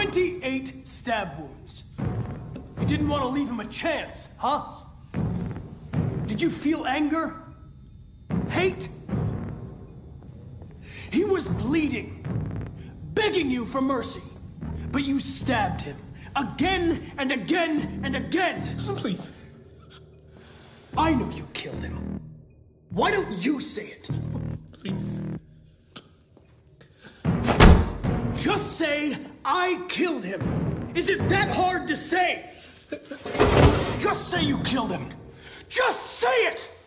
28 stab wounds. You didn't want to leave him a chance, huh? Did you feel anger? Hate? He was bleeding, begging you for mercy, but you stabbed him again and again and again. Please. I know you killed him. Why don't you say it? Please. Just say, I killed him. Is it that hard to say? Just say you killed him. Just say it!